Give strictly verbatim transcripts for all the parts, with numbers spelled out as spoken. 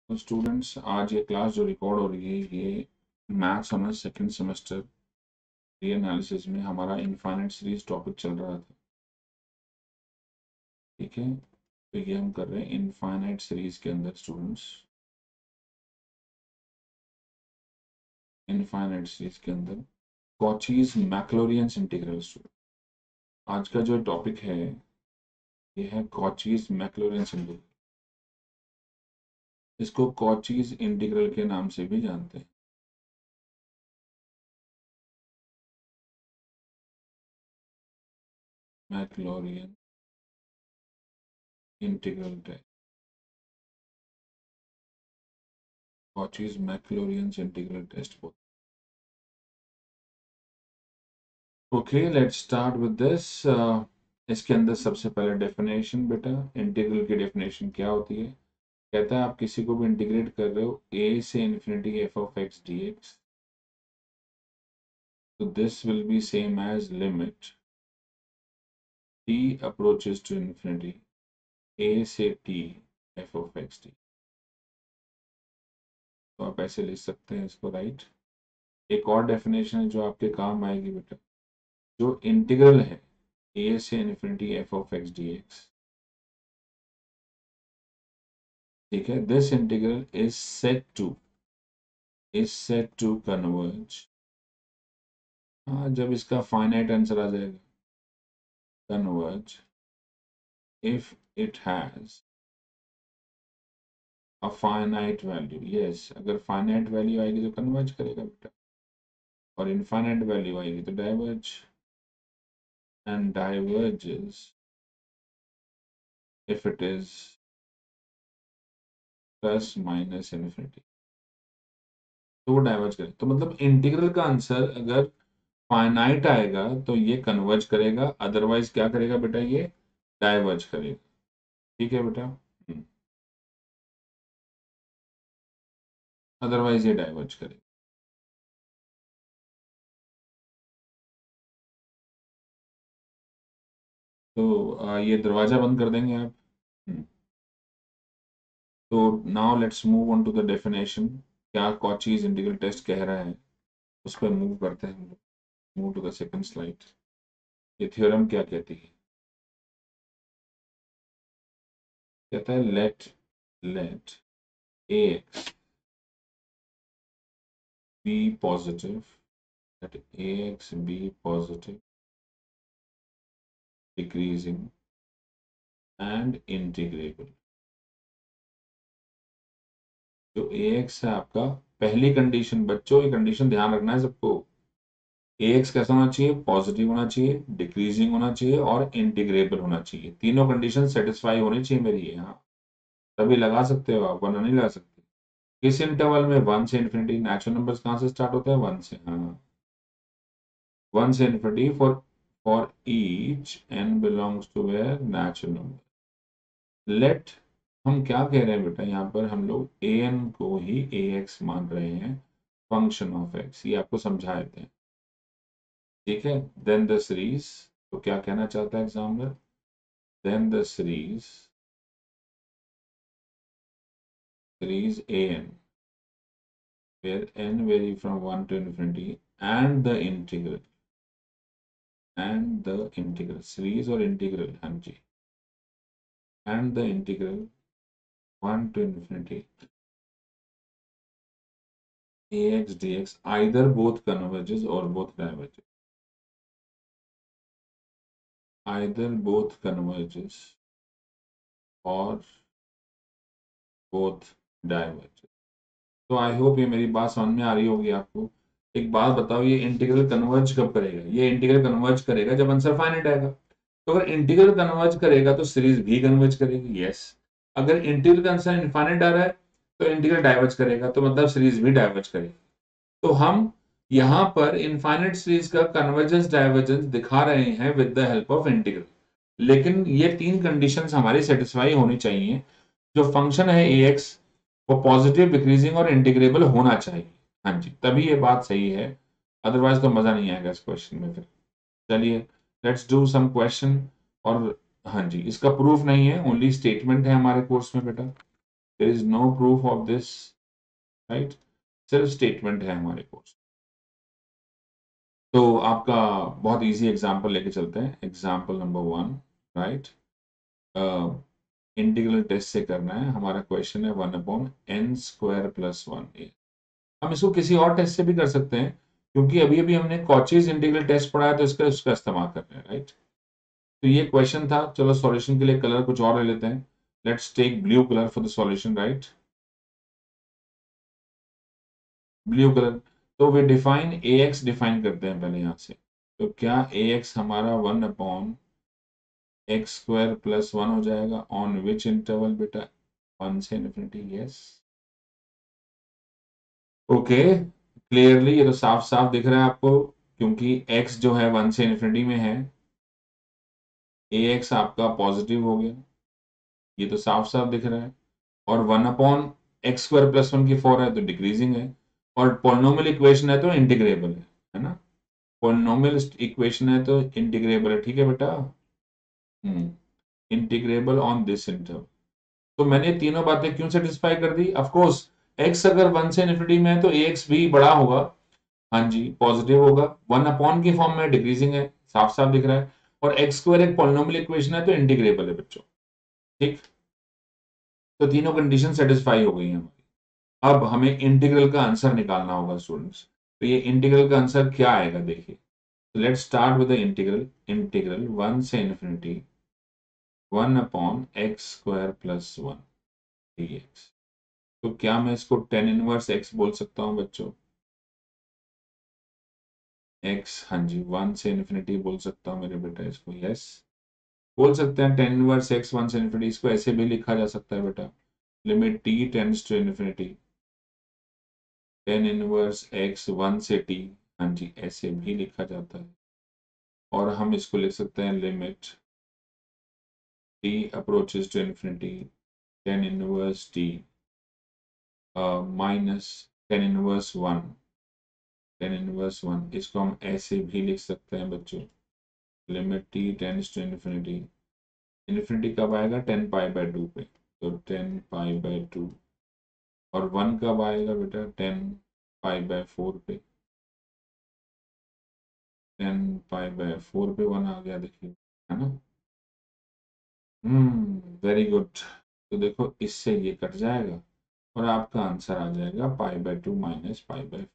तो स्टूडेंट्स, आज ये क्लास जो रिकॉर्ड हो रही है ये maths honours second semester real analysis में हमारा इनफाइनाइट सीरीज टॉपिक चल रहा था। ठीक है, तो ये हम कर रहे हैं इनफाइनाइट सीरीज के अंदर स्टूडेंट्स, इनफाइनाइट सीरीज के अंदर कॉचीज मैक्लोरियंस इंटीग्रल। आज का जो टॉपिक है ये है कॉचीज मैक्लोरियंस इंटीग्रल। इसको कॉचीज इंटीग्रल के नाम से भी जानते हैं। Maclaurin integral test, Cauchy's Maclaurin's integral test. Okay, let's start with this. इसके अंदर सबसे पहले डेफिनेशन बेटा, इंटीग्रल की डेफिनेशन क्या होती है। कहता है आप किसी को भी इंटीग्रेट कर रहे हो a से infinity f of x d x, तो this will be same as limit t approaches to infinity a से t f of x d. तो आप ऐसे लिख सकते हैं इसको, राइट। एक और डेफिनेशन है जो आपके काम आएगी बेटा, जो इंटीग्रल है a से infinity f of x d x, ठीक है, this integral is set to is said to converge। हाँ, जब इसका फाइनाइट आंसर आ जाएगा, converge if it has a finite value। yes, अगर finite value आएगी तो converge करेगा बेटा, और infinite value आएगी तो diverge, and diverges if it is plus minus infinity। तो वो डाइवर्ज करे, तो मतलब इंटीग्रल का आंसर अगर फाइनाइट आएगा तो ये कन्वर्ज करेगा, अदरवाइज क्या करेगा बेटा, ये डाइवर्ज करेगा। ठीक है बेटा, अदरवाइज ये डाइवर्ज करेगा। तो आ, ये दरवाजा बंद कर देंगे आप। हम्म, तो now let's move on to the definition. क्या कॉचीज इंटीग्रल टेस्ट कह रहा है उस पर मूव करते हैं। Move to the second slide. ये थ्योरम क्या कहती है, कहता है let let a x be positive, let a x be positive, decreasing and integrable. जो ए एक्स है आपका, पहली कंडीशन बच्चों, ये कंडीशन ध्यान रखना है सबको। ए एक्स कैसा होना चाहिए, पॉजिटिव होना चाहिए, डिक्रीजिंग होना चाहिए और इंटीग्रेबल होना चाहिए। तीनों कंडीशन सेटिस्फाई होनी चाहिए मेरी, यहाँ तभी लगा सकते हो आप, वरना नहीं लगा सकते। किस इंटरवल में, वन से इन्फिनिटी। नेचुरल नंबर्स कहाँ से स्टार्ट होते हैं, वन से। हाँ, वन से infinity for for each n belongs to where natural number. Let, हम क्या कह रहे हैं बेटा, यहाँ पर हम लोग ए एन को ही ए एक्स मान रहे हैं, फंक्शन ऑफ एक्स, ये आपको समझा देते हैं। ठीक है, देन द सीरीज, तो क्या कहना चाहता है examiner, then the series series a n where n vary from one to infinity and the integral and the integral series or integral, हाँ जी, and the integral one to infinity ax dx either both converges or both diverges, either both converges or both diverges। तो I hope ये मेरी बात समझ में आ रही होगी आपको। एक बात बताओ, ये इंटीग्रल कन्वर्ज कब करेगा, ये इंटीग्रल कन्वर्ज करेगा जब आंसर फाइनाइट आएगा। तो अगर इंटीग्रल कन्वर्ज करेगा तो सीरीज भी कन्वर्ज करेगी, यस। अगर इंटीग्रल का आंसर इनफाइनाइट आ रहा है तो इंटीग्रल डाइवर्ज करेगा, तो मतलब सीरीज भी डाइवर्ज करेगी। तो हम यहां पर इनफाइनाइट सीरीज का कन्वर्जेंस डाइवर्जेंस दिखा रहे हैं with the help of integral, लेकिन ये तीन कंडीशंस हमारी सेटिस्फाई होनी चाहिए। जो फंक्शन है ए एक्स, वो पॉजिटिव, डिक्रीजिंग और इंटीग्रेबल होना चाहिए। हाँ जी, तभी ये बात सही है, अदरवाइज तो मजा नहीं आएगा इस क्वेश्चन में। फिर चलिए लेट्स डू सम क्वेश्चन। और हाँ जी, इसका प्रूफ नहीं है, ओनली स्टेटमेंट है हमारे कोर्स में बेटा। There is no proof of this, right, सिर्फ स्टेटमेंट है हमारे कोर्स। तो आपका बहुत इजी एग्जांपल लेके चलते हैं, example number one, right. Integral test से करना है, हमारा क्वेश्चन है one upon n square plus one a. हम इसको किसी और टेस्ट से भी कर सकते हैं, क्योंकि अभी अभी हमने कॉचीज इंटीग्रल टेस्ट पढ़ा है, तो इसका उसका इस्तेमाल कर रहे हैं, राइट। तो ये क्वेश्चन था, चलो सॉल्यूशन के लिए कलर कुछ और ले लेते हैं। Let's take blue colour for the solution, right, blue colour. तो we define a x define करते हैं पहले यहाँ से। तो क्या ए एक्स हमारा one upon x square plus one हो जाएगा, ऑन विच इंटरवल बेटा, वन से इन्फिनिटी, यस। ओके, क्लियरली ये तो साफ साफ दिख रहा है आपको, क्योंकि x जो है वन से इन्फिनिटी में है, ए एक्स आपका पॉजिटिव हो गया, ये तो साफ साफ दिख रहा है। और one upon x square plus one की फोर है तो डिक्रीजिंग है, और पॉलिनोमियल इक्वेशन है तो इंटीग्रेबल है है ना, पॉलिनोमियल इक्वेशन है तो इंटीग्रेबल है, ठीक है बेटा, hmm, integrable on this interval. तो मैंने तीनों बातें क्यों सेटिस्फाई कर दी, ऑफ कोर्स x अगर वन से इन्फिनिटी में है तो ax भी बड़ा होगा, हाँ जी पॉजिटिव होगा, वन अपॉन की फॉर्म में डिक्रीजिंग है, साफ साफ दिख रहा है, और एक्स स्क्वायर एक पॉलिनोमियल इक्वेशन है तो इंटीग्रेबल है बच्चों, ठीक। तो तीनों कंडीशन सेटिस्फाई हो गई हैं हमारी। अब हमें इंटीग्रल का आंसर निकालना होगा स्टूडेंट्स। तो ये इंटीग्रल का आंसर क्या आएगा देखिए, let's start with the integral, integral one से infinity one upon x square plus one d x. तो क्या मैं इसको टेन इनवर्स एक्स बोल सकता हूँ बच्चों, एक्स, हाँ जी, वन से इन्फिनिटी बोल सकता हूँ मेरे बेटा इसको, यस बोल सकते हैं। टेन इनवर्स एक्स वन से इन्फिनिटी, इसको ऐसे भी लिखा जा सकता है बेटा, limit t tends to infinity tan inverse x one से टी, हाँ जी ऐसे भी लिखा जाता है। और हम इसको लिख सकते हैं limit t approaches to infinity tan inverse t minus tan inverse one, tan inverse one, इसको हम ऐसे भी लिख सकते हैं बच्चों, limit t tends to infinity, infinity कब आएगा, टेन पाई बाय टू पे, तो टेन पाई बाय टू, और वन कब आएगा बेटा, टेन पाई बाय फोर पे, टेन पाई बाय फोर पे वन आ गया, देखिए, है ना, हम्म, वेरी गुड। तो देखो इससे ये कट जाएगा और आपका आंसर आ जाएगा pi by two minus pi by,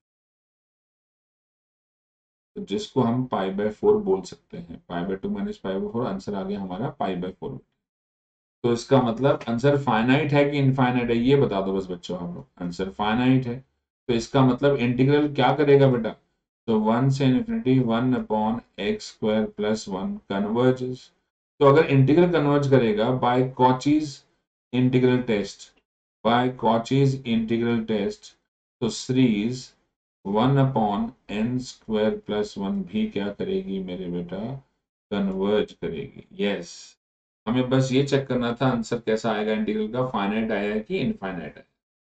तो जिसको हम पाई बाय फोर बोल सकते हैं, pi by two minus pi by four, answer आ गया हमारा पाई बाय फोर। तो इसका मतलब आंसर फाइनाइट है कि इनफाइनाइट है, ये बता दो बस बच्चों हम लोग, आंसर फाइनाइट है। तो इसका मतलब इंटीग्रल क्या करेगा बेटा, तो वन से infinity one upon x square plus one converges. तो अगर इंटीग्रल कन्वर्ज करेगा by Cauchy's integral test, by Cauchy's integral test, तो series one upon n square plus one भी क्या करेगी मेरे बेटा, कन्वर्ज करेगी, यस। हमें बस ये चेक करना था आंसर कैसा आएगा इंटीग्रल का, फाइनाइट आया है कि इनफाइनाइट है।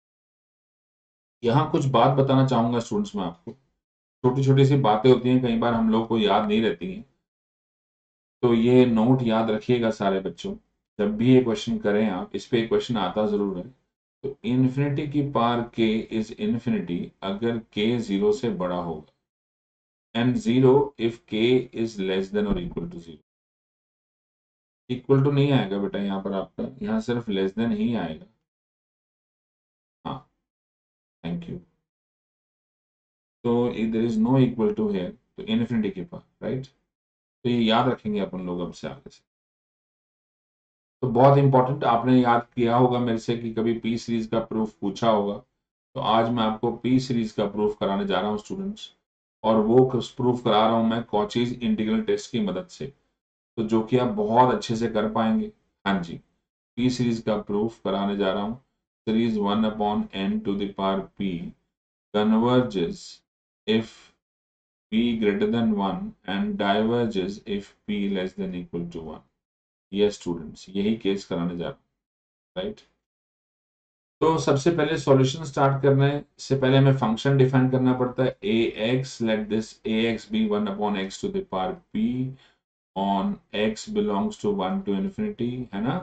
यहाँ कुछ बात बताना चाहूंगा स्टूडेंट्स में आपको, छोटी छोटी सी बातें होती हैं, कई बार हम लोग को याद नहीं रहती हैं, तो ये नोट याद रखिएगा सारे बच्चों, जब भी ये क्वेश्चन करें आप, इस पे क्वेश्चन आता जरूर है। तो इन्फिनिटी की पार के इज इन्फिनिटी अगर के जीरो से बड़ा होगा, and zero if k is less than और equal to zero. Equal to नहीं आएगा बेटा यहाँ पर आपका, यहाँ सिर्फ लेस देन ही आएगा, हाँ, थैंक यू। तो there is no equal to here, तो इन्फिनिटी के पास, राइट। तो ये याद रखेंगे अपन लोग अब से आगे से। तो बहुत इंपॉर्टेंट, आपने याद किया होगा मेरे से कि कभी पी सीरीज का प्रूफ पूछा होगा, तो आज मैं आपको पी सीरीज का प्रूफ कराने जा रहा हूँ स्टूडेंट्स, और वो प्रूफ करा रहा हूँ मैं कॉचीज इंटीग्रल टेस्ट की मदद से, तो जो कि आप बहुत अच्छे से कर पाएंगे, हाँ जी। पी सीरीज का प्रूफ कराने जा रहा हूँ, series one upon n to the power p converges if p greater than one and diverges if p less than equal to one। ये स्टूडेंट्स यही केस कराने जा रहा हूँ, राइट। तो सबसे पहले सॉल्यूशन स्टार्ट करने से पहले हमें फंक्शन डिफाइन करना पड़ता है, a x, let this a x be one upon x to the power p on x belongs to one to infinity, है ना।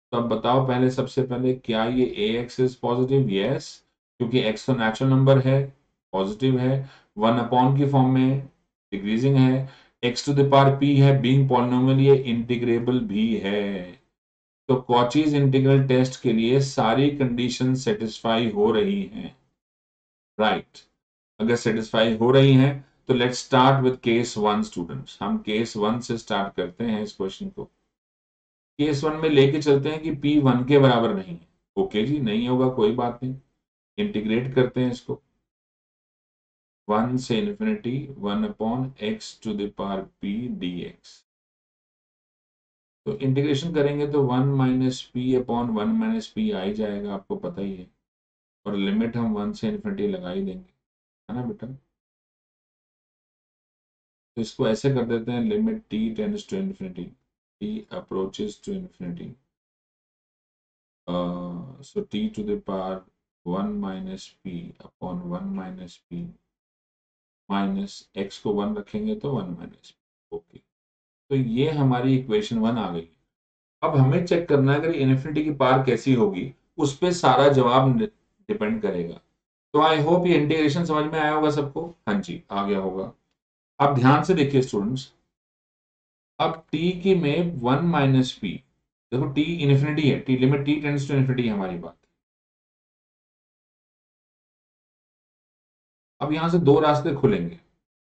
तो अब बताओ पहले, सबसे पहले क्या ये a x is positive? Yes, क्योंकि एक्स तो नेचुरल नंबर है, पॉजिटिव है, वन अपॉन की फॉर्म में, डिक्रीजिंग है, x to the power p है, बीइंग पॉलिनोमियल ये इंटीग्रेबल भी है। तो कॉचीज इंटीग्रल टेस्ट के लिए सारी कंडीशन सेटिस्फाई हो रही हैं, राइट right. अगर सेटिस्फाई हो रही हैं तो let's start with case one students. हम केस वन से स्टार्ट करते हैं इस क्वेश्चन को। केस वन में लेके चलते हैं कि पी वन के बराबर नहीं है। ओके जी, नहीं होगा कोई बात नहीं, इंटीग्रेट करते हैं इसको। वन से infinity, one upon x to the power p d x. तो इंटीग्रेशन करेंगे तो one minus p upon one minus p आ ही जाएगा, आपको पता ही है। और लिमिट हम वन से इन्फिनिटी लगा ही देंगे, है ना बेटा। तो इसको ऐसे कर देते हैं, limit t tends to infinity, t approaches to infinity, so t to the power one minus p upon one minus p, minus x को वन रखेंगे तो वन माइनस पी। ओके, तो ये हमारी इक्वेशन वन आ गई। अब हमें चेक करना है अगर इन्फिनिटी की पावर कैसी होगी, उस पर सारा जवाब डिपेंड करेगा। तो आई होप ये इंटीग्रेशन समझ में आया होगा सबको। हाँ जी, आ गया होगा। अब ध्यान से देखिए स्टूडेंट्स, अब t की में वन माइनस पी, देखो t इन्फिनिटी है, t limit t tends to infinity है हमारी बात। अब यहां से दो रास्ते खुलेंगे।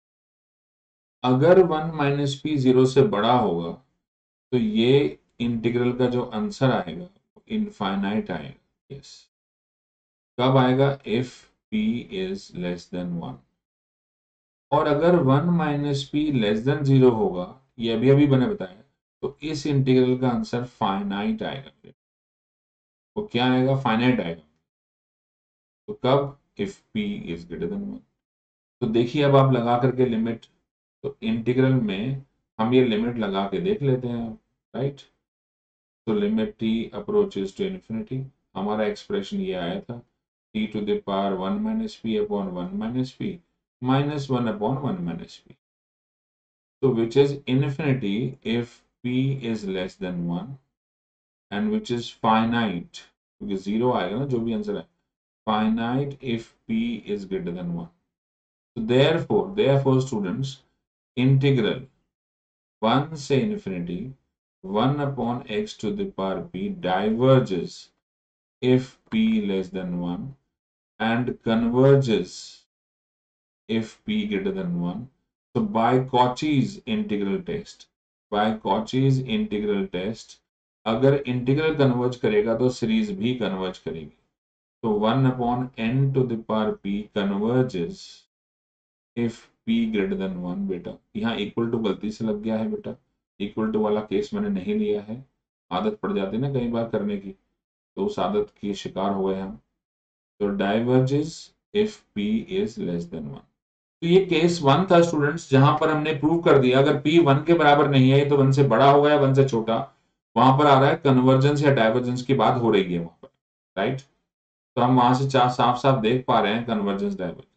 अगर वन माइनस पी जीरो से बड़ा होगा तो ये इंटीग्रल का जो आंसर आएगा इनफाइनाइट आएगा। यस, कब आएगा? If p is less than one. और अगर one minus p less than zero होगा, ये अभी अभी मैंने बताया, तो इस इंटीग्रल का आंसर फाइनाइट आएगा। वो क्या आएगा? फाइनाइट आएगा। तो कब? If p is greater than one. तो देखिए अब आप लगा करके लिमिट, तो इंटीग्रल में हम ये लिमिट लगा के देख लेते हैं, राइट। तो limit t approaches to infinity, हमारा एक्सप्रेशन ये आया था, t to the power one minus p upon one minus p minus one upon one minus p. तो which is infinity if p is less than one, and which is finite, क्योंकि zero आएगा ना जो भी answer है, finite if p is greater than one. So therefore, therefore students, integral one से infinity one upon x to the power p diverges if p less than one and converges if p greater than one. So by Cauchy's integral test, by Cauchy's integral test, अगर integral converge करेगा तो series भी converge करेगी। तो one upon n to the power p converges if p greater than one. बेटा यहाँ equal to गलती से लग गया है बेटा, इक्वल टू वाला केस मैंने नहीं लिया है। आदत पड़ जाती है ना कई बार करने की, तो उस आदत की शिकार हो गए हम। तो diverges if p is less than one. तो ये केस वन था स्टूडेंट्स, जहां पर हमने प्रूव कर दिया अगर p वन के बराबर नहीं है तो वन से बड़ा होगा या वन से छोटा, वहां पर आ रहा है कन्वर्जेंस या डाइवर्जेंस की बात हो रही है वहां पर, राइट। तो हम वहां से चार साफ साफ देख पा रहे हैं कन्वर्जेंस डाइवर्जेंस।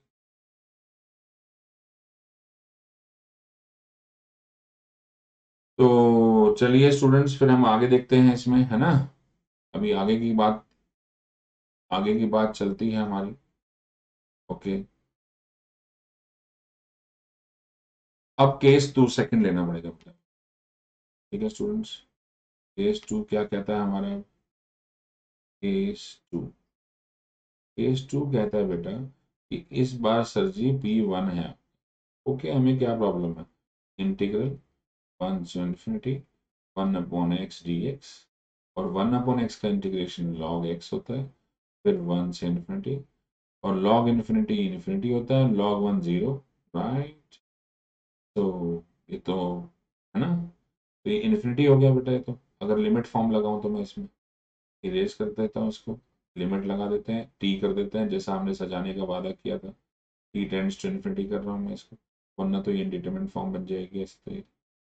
तो चलिए स्टूडेंट्स फिर हम आगे देखते हैं इसमें, है ना। अभी आगे की बात, आगे की बात चलती है हमारी। ओके, अब केस टू सेकंड लेना पड़ेगा मतलब। ठीक है स्टूडेंट्स, केस टू क्या कहता है हमारा? केस टू, केस टू कहता है बेटा कि इस बार सर जी पी वन है। ओके, हमें क्या प्रॉब्लम है? इंटीग्रल वन से infinity one upon x d x, और वन अपॉन एक्स का इंटीग्रेशन लॉग एक्स होता है, फिर वन से इन्फिनिटी, और लॉग इन्फिनिटी इन्फिनिटी होता है, लॉग वन जीरो, राइट। तो ये तो है ना, तो ये इन्फिनिटी हो गया बेटा। ये तो अगर लिमिट फॉर्म लगाऊं तो मैं इसमें इरेज कर देता हूँ इसको, लिमिट लगा देते हैं, टी कर देते हैं जैसा हमने सजाने का वादा किया था, टी टेंड्स टू इन्फिनिटी कर रहा हूँ मैं इसको, वरना तो ये इंडिटरमिनेट फॉर्म बन जाएगी ऐसे तो ये।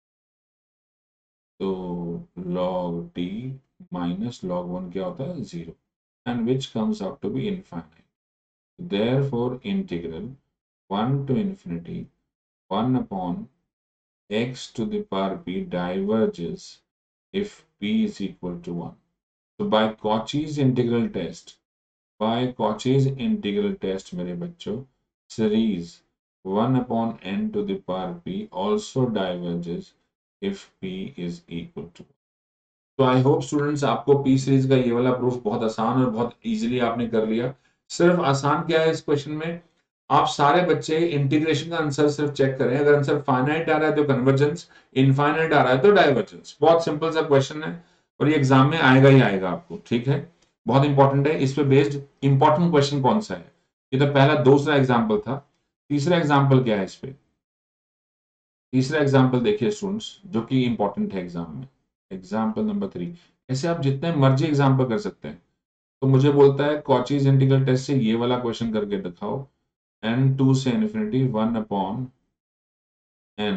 तो log t minus log one क्या होता है? Zero, and which comes out to be infinite. Therefore, integral one to infinity one upon x to the power p diverges if p is equal to one. तो by Cauchy's integral test, by Cauchy's integral test मेरे बच्चों, series one upon n to the power p also diverges if p is equal to. तो I hope students आपको p series का ये वाला proof बहुत आसान और बहुत इजीली आपने कर लिया। सिर्फ आसान क्या है इस क्वेश्चन में, आप सारे बच्चे इंटीग्रेशन का आंसर सिर्फ चेक करें, अगर आंसर फाइनाइट आ रहा है तो कन्वर्जेंस, इनफाइनाइट आ रहा है तो डाइवर्जेंस। बहुत सिंपल सा क्वेश्चन है और ये एग्जाम में आएगा ही आएगा आपको, ठीक है। बहुत इंपॉर्टेंट है, इस पे बेस्ड इंपॉर्टेंट क्वेश्चन कौन सा है, ये तो पहला दूसरा एग्जाम्पल था। तीसरा एग्जाम्पल क्या है इस पे, तीसरा एग्जाम्पल देखिए स्टूडेंट्स जो कि इंपॉर्टेंट है एग्जाम में, एग्जाम्पल नंबर थ्री। ऐसे आप जितने मर्जी एग्जाम्पल कर सकते हैं। तो मुझे बोलता है कॉचीज इंटीग्रल टेस्ट से ये वाला क्वेश्चन करके दिखाओ, एन टू से infinity one upon n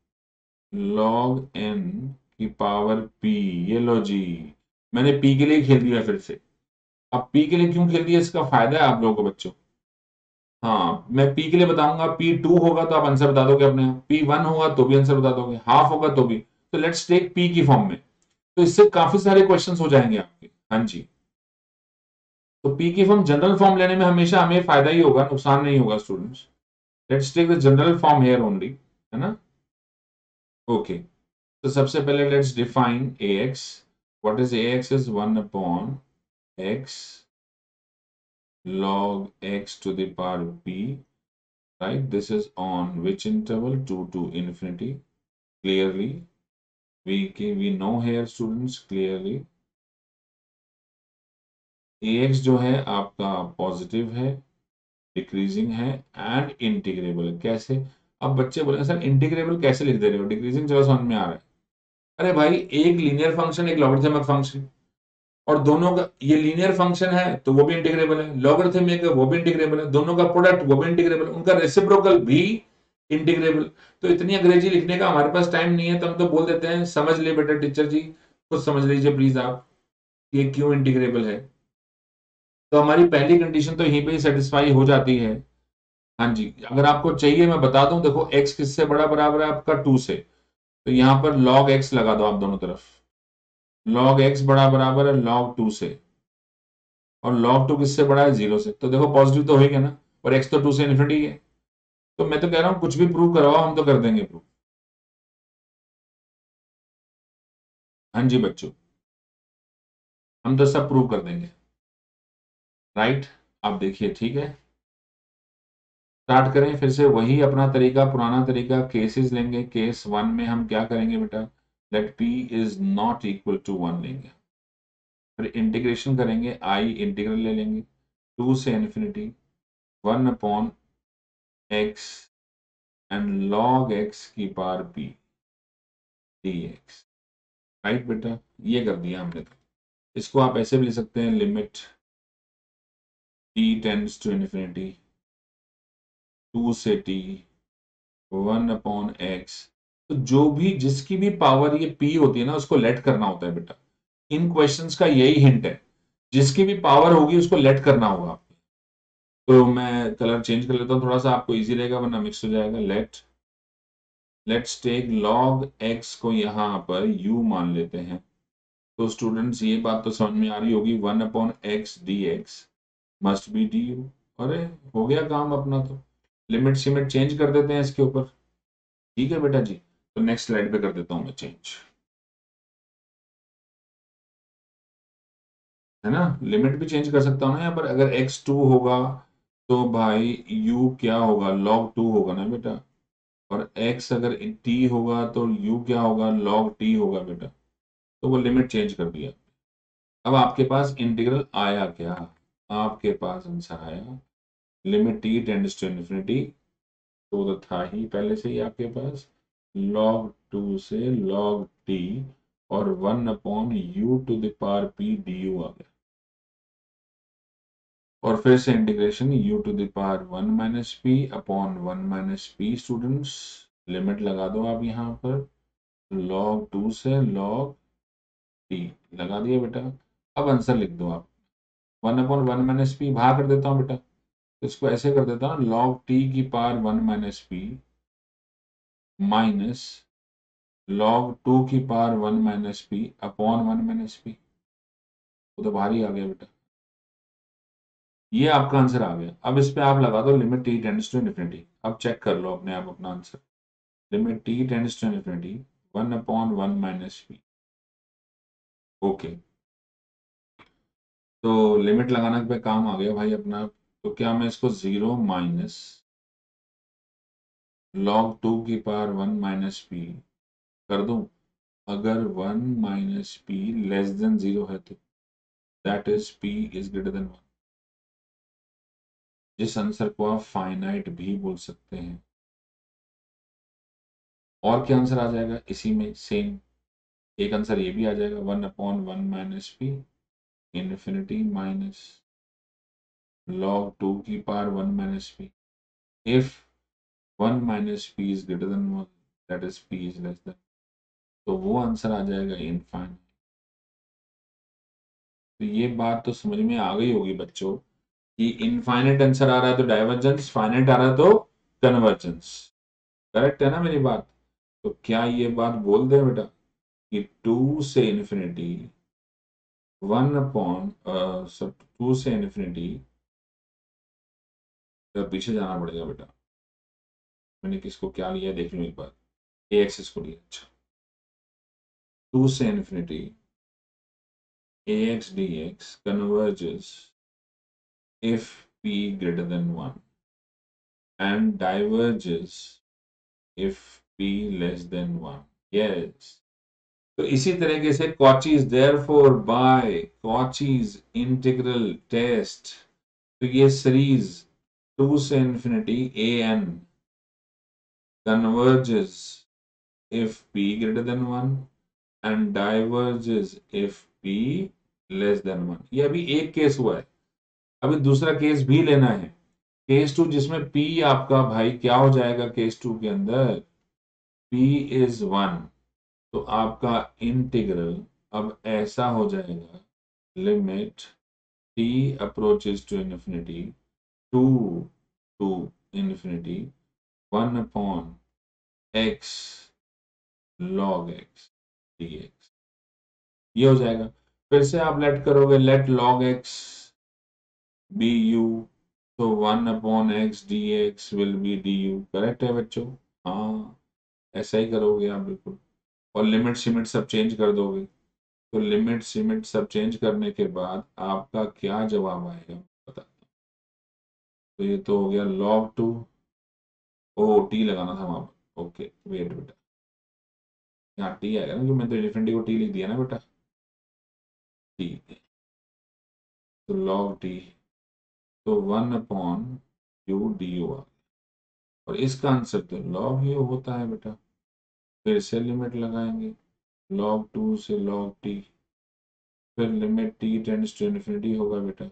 log n की पावर पी। ये लो जी, मैंने पी के लिए खेल दिया फिर से। अब पी के लिए क्यों खेल दिया, इसका फायदा है आप लोगों को बच्चों। हाँ, मैं पी के लिए बताऊंगा, पी टू होगा तो आप आंसर बता दोगे अपने आप, पी वन होगा तो भी आंसर बता दोगे, हाफ होगा तो भी। तो लेट्स टेक पी की फॉर्म में, तो इससे काफी सारे क्वेश्चंस हो जाएंगे आपके। हाँ जी, तो पी की फॉर्म जनरल फॉर्म लेने में हमेशा हमें फायदा ही होगा, नुकसान नहीं होगा students. Let's take the general form here only, है ना। ओके, तो सबसे पहले let's define a x. What is a x, is one upon x log x to the power p, right? This is on which interval, two to infinity. Clearly we can, we know here students clearly ax जो है आपका positive है, decreasing है and integrable है। कैसे, अब बच्चे बोले सर इंटीग्रेबल कैसे लिख दे रहे हो, डिक्रीजिंग चलो समझ में आ रहा है। अरे भाई, एक लीनियर फंक्शन एक लॉगरिथमिक फंक्शन, और दोनों का ये लीनियर फंक्शन है तो वो भी इंटीग्रेबल है, लॉगरिथमिक है वो भी इंटीग्रेबल है, दोनों का प्रोडक्ट वो भी इंटीग्रेबल, उनका रेसिप्रोकल भी इंटीग्रेबल। तो इतनी अंग्रेजी लिखने का हमारे पास टाइम नहीं है, तो हम तो बोल देते हैं समझ ले बेटा टीचर जी, खुद समझ लीजिए प्लीज आप, ये क्यों इंटीग्रेबल है। तो हमारी पहली कंडीशन तो यहीं पे ही सेटिस्फाई हो जाती है। हाँ जी, अगर आपको चाहिए मैं बता दूं, देखो x किससे बड़ा बराबर है आपका टू से, तो यहां पर log x लगा दो आप दोनों तरफ, log x बड़ा बराबर है log टू से, और log टू किससे बड़ा है, जीरो से, तो देखो पॉजिटिव तो होगा ना, और x तो टू से इन्फिनिटी है। तो मैं तो कह रहा हूं कुछ भी प्रूव करवाओ, हम तो कर देंगे प्रूव। हाँ जी बच्चों, हम तो सब प्रूव कर देंगे, राइट। आप देखिए, ठीक है, स्टार्ट करें फिर से वही अपना तरीका, पुराना तरीका, केसेस लेंगे। केस वन में हम क्या करेंगे बेटा, let p is not equal to one लेंगे, फिर इंटीग्रेशन करेंगे, आई इंटीग्रल ले लेंगे टू से infinity one upon x and log x की पावर p dx, राइट बेटा, ये कर दिया हमने। तो इसको आप ऐसे भी लिख सकते हैं, limit t tends to infinity two से t वन अपॉन एक्स। तो जो भी जिसकी भी पावर ये p होती है ना, उसको लेट करना होता है बेटा। इन क्वेश्चंस का यही हिंट है, जिसकी भी पावर होगी उसको लेट करना होगा। तो मैं कलर चेंज कर लेता हूँ थोड़ा सा, आपको इजी रहेगा वरना मिक्स हो जाएगा। Let let's take log x को यहाँ पर u मान लेते हैं। तो स्टूडेंट्स ये बात तो समझ में आ रही होगी, one upon x d x must be d u. अरे हो गया काम अपना, तो लिमिट सिमिट चेंज कर देते हैं इसके ऊपर, ठीक है बेटा जी। तो नेक्स्ट स्लाइड पे कर देता हूँ मैं चेंज, है ना। लिमिट भी चेंज कर सकता हूँ ना यहाँ पर, अगर एक्स टू होगा तो भाई u क्या होगा, log टू होगा ना बेटा, और x अगर t होगा तो u क्या होगा, log t होगा बेटा। तो वो लिमिट चेंज कर दिया। अब आपके पास इंटीग्रल आया क्या, आपके पास आंसर आया limit t tends to infinity, तो तो था ही पहले से ही आपके पास, log टू से log t और one upon u to the power p du आ गया, और फिर से integration u to the power one minus p upon one minus p. Students limit लगा दो आप यहाँ पर, log टू से log t लगा दिया बेटा। अब आंसर लिख दो आप, one upon one minus p भाग कर देता हूँ बेटा, तो इसको ऐसे कर देता हूँ, log t की power one minus p minus log two की power one minus p upon one minus p. वो तो बाहर ही आ गया बेटा। ये आपका आंसर आ गया। अब इस पे आप लगा दो limit t tends to infinity. अब चेक कर लो अपने आप अपना answer. Limit t tends to infinity one upon one minus p. Okay, तो लिमिट लगाने पे काम आ गया भाई अपना। तो क्या मैं इसको जीरो माइनस लॉग टू की पावर वन माइनस पी कर दूं? अगर one minus p less than zero है तो that is p is greater than one. जिस आंसर को आप फाइनाइट भी बोल सकते हैं। और क्या आंसर आ जाएगा इसी में सेम? एक आंसर ये भी आ जाएगा, one upon one minus p infinity minus log two की power one minus p. If one minus p is greater than one that is p is less than, तो वो आंसर आ जाएगा इनफाइनाइट। तो ये बात तो समझ में आ गई होगी बच्चों कि इनफाइनाइट आंसर आ रहा है तो डाइवर्जेंस, फाइनाइट आ रहा है तो कन्वर्जेंस। करेक्ट है ना मेरी बात? तो क्या ये बात बोल दे बेटा कि टू से इन्फिनिटी वन अपॉन सब टू से इन्फिनिटी, तो पीछे जाना पड़ेगा बेटा। मैंने किसको क्या लिया देख लो एक बार। ए एक्सिस को लिया। अच्छा, टू से infinity a x d x converges if p greater than one and diverges if p less than one. Yes. तो इसी तरीके से Cauchy's therefore by Cauchy's integral test, तो ये सीरीज टू से infinity a n converges if p greater than one and diverges if p less than one। ये अभी एक केस हुआ है, अभी दूसरा केस भी लेना है। केस टू जिसमें p आपका भाई क्या हो जाएगा केस टू के अंदर, p इज वन, तो आपका इंटीग्रल अब ऐसा हो जाएगा limit t approaches to infinity two to infinity one upon x log x dx। ये हो जाएगा। फिर से आप लेट करोगे, let log x be u, तो one upon x d x will be d u. Correct है बच्चों? हाँ, ऐसा ही करोगे आप बिल्कुल। और लिमिट सिमिट सब चेंज कर दोगे, तो लिमिट सिमिट सब चेंज करने के बाद आपका क्या जवाब आएगा बता। तो ये तो हो गया log टू, ओ टी लगाना था वहां पर। ओके वेट बेटा, यहाँ टी आएगा ना, क्योंकि मैं तो इन्फिनिटी को टी लिख दिया ना बेटा। टी, तो log टी, तो one upon u d u आ, और इसका आंसर तो log यू होता है बेटा। फिर से लिमिट लगाएंगे log टू से log टी, फिर limit t tends to infinity होगा बेटा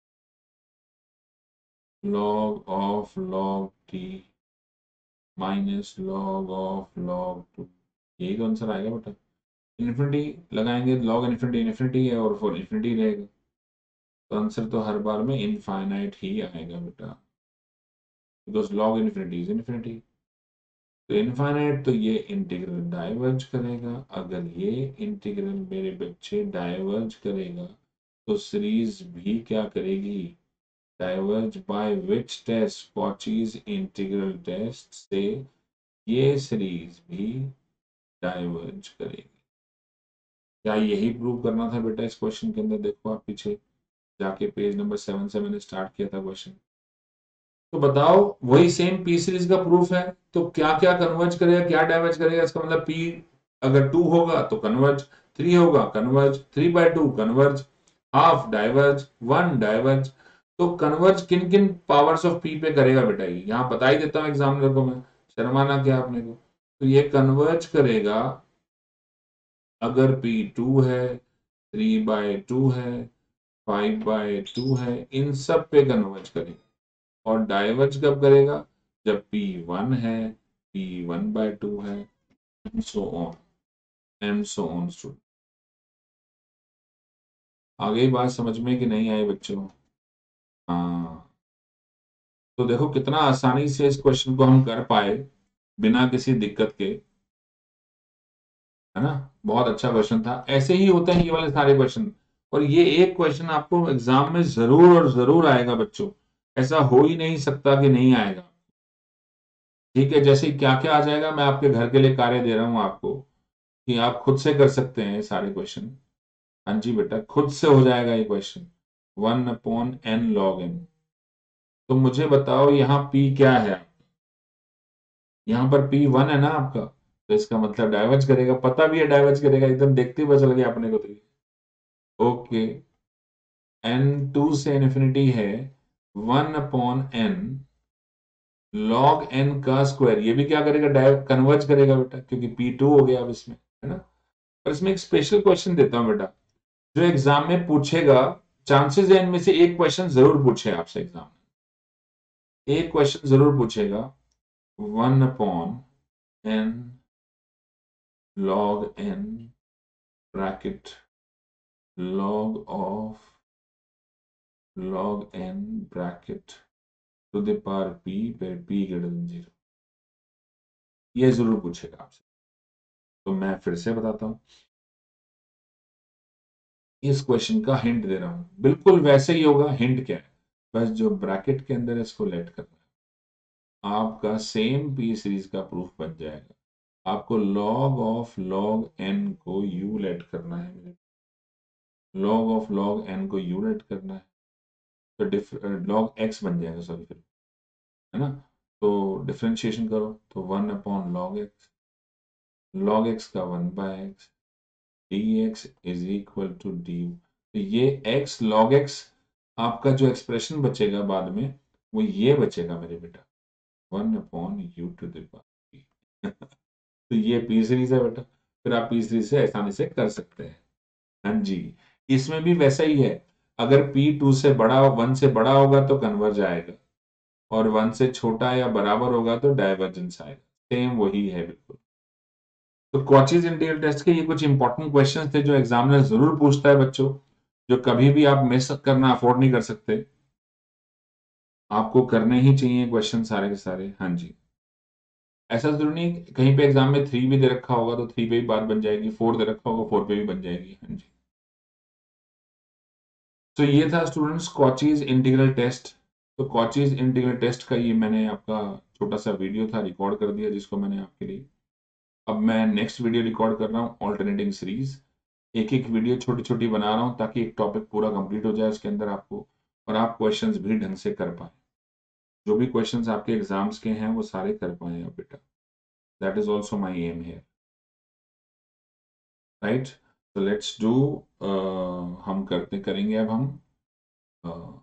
log of log t minus log of log two. यही तो आंसर आएगा बेटा। इन्फिनिटी लगाएंगे, log इन्फिनिटी इन्फिनिटी है और फोर इन्फिनिटी रहेगा, तो आंसर तो हर बार में इनफाइनाइट ही आएगा बेटा, because log infinity is infinity. तो इनफाइनाइट तो ये इंटीग्रल डाइवर्ज करेगा। अगर ये इंटीग्रल मेरे बच्चे डाइवर्ज करेगा तो सीरीज भी क्या करेगी, diverge by which test, Cauchy's integral test से ये सीरीज भी डाइवर्ज करेगी। क्या यही प्रूव करना था बेटा इस क्वेश्चन के अंदर? देखो आप पीछे जाके पेज नंबर सेवन से मैंने स्टार्ट किया था क्वेश्चन। तो बताओ वही सेम पी सीरीज का प्रूफ है, तो क्या क्या कन्वर्ज करेगा क्या डाइवर्ज करेगा? इसका मतलब पी अगर टू होगा तो कन्वर्ज, थ्री होगा converge, three by two converge, half diverge, one diverge. तो कन्वर्ज किन किन पावर्स ऑफ पी पे करेगा बेटा? ये यहाँ बता ही देता हूँ एग्जामिनर को मैं, शर्माना क्या आपने को। तो ये कन्वर्ज करेगा अगर पी टू है, थ्री बाय टू है, फाइव बाय टू है, इन सब पे कन्वर्ज करेगा। और डाइवर्ज कब करेगा? जब P वन है, P वन बाय टू है, and so on and so on student. आगे बात समझ में कि नहीं आई बच्चों? हाँ, तो देखो कितना आसानी से इस क्वेश्चन को हम कर पाए बिना किसी दिक्कत के, है ना? बहुत अच्छा क्वेश्चन था। ऐसे ही होते हैं ये वाले सारे क्वेश्चन। और ये एक क्वेश्चन आपको एग्जाम में जरूर और जरूर आएगा बच्चों, ऐसा हो ही नहीं सकता कि नहीं आएगा। ठीक है, जैसे क्या क्या आ जाएगा, मैं आपके घर के लिए कार्य दे रहा हूं आपको कि आप खुद से कर सकते हैं ये सारे क्वेश्चन। हाँ जी बेटा, खुद से हो जाएगा ये question. One upon n log n. तो मुझे बताओ यहाँ पी क्या है, यहाँ पर पी वन है ना आपका, तो इसका मतलब डाइवर्ज करेगा, पता भी है डाइवर्ज करेगा, एकदम देखते ही पता चल गया अपने को तो। ओके, एन टू से इन्फिनिटी है, one upon n log n का स्क्वायर, ये भी क्या करेगा, डाइव कन्वर्ज करेगा बेटा, क्योंकि पी टू हो गया अब इसमें, है ना। पर इसमें एक स्पेशल क्वेश्चन देता हूं बेटा, जो एग्जाम में पूछेगा, चांसेस है इनमें से एक क्वेश्चन जरूर पूछे आपसे एग्जाम में, एक क्वेश्चन जरूर पूछेगा, one upon n log n bracket log of log n bracket to the power p पे p ग्रेटर देन जीरो, ये जरूर पूछेगा आपसे। तो मैं फिर से बताता हूं, इस क्वेश्चन का हिंट दे रहा हूं, बिल्कुल वैसे ही होगा। हिंट क्या है, बस जो ब्रैकेट के अंदर इसको लेट करना है, आपका सेम पी सीरीज का प्रूफ बन जाएगा। आपको log ऑफ log n को u लेट करना है, log ऑफ log n को u लेट करना है, तो log x बन जाएगा, सॉरी फिर, है ना। तो डिफ्रेंशिएशन करो तो one upon log x, log x का one by x, d x is equal to d. तो ये एक्स लॉग एक्स, आपका जो एक्सप्रेशन बचेगा बाद में वो ये बचेगा मेरे बेटा, one upon u to the power. तो ये पी सीरीज है बेटा, फिर आप पी सीरीज से आसानी से कर सकते हैं। हाँ जी, इसमें भी वैसा ही है, अगर पी टू से बड़ा, वन से बड़ा होगा तो कन्वर्ज आएगा, और वन से छोटा या बराबर होगा तो डाइवर्जेंस आएगा, सेम वही है बिल्कुल। तो कॉचीज इंटीग्रल टेस्ट के ये कुछ इंपॉर्टेंट क्वेश्चंस थे जो एग्जामिनर जरूर पूछता है बच्चों, जो कभी भी आप मिस करना अफोर्ड नहीं कर सकते, आपको करने ही चाहिए क्वेश्चन सारे के सारे। हाँ जी, ऐसा जरूरी नहीं कहीं पे एग्जाम में थ्री भी दे रखा होगा तो थ्री पे भी बात बन जाएगी, फोर दे रखा होगा फोर पे भी बन जाएगी। हाँ जी, तो ये था स्टूडेंट्स कॉचीज इंटीग्रल टेस्ट। तो कॉचीज इंटीग्रल टेस्ट का ये मैंने आपका छोटा सा वीडियो था, रिकॉर्ड कर दिया जिसको मैंने आपके लिए। अब मैं नेक्स्ट वीडियो रिकॉर्ड कर रहा हूँ ऑल्टरनेटिंग सीरीज, एक एक वीडियो छोटी छोटी बना रहा हूँ ताकि एक टॉपिक पूरा कंप्लीट हो जाए उसके अंदर आपको, और आप क्वेश्चंस भी ढंग से कर पाए, जो भी क्वेश्चंस आपके एग्जाम्स के हैं वो सारे कर पाए आप बेटा। That is also my aim है, राइट। तो लेट्स डू, हम करते करेंगे अब हम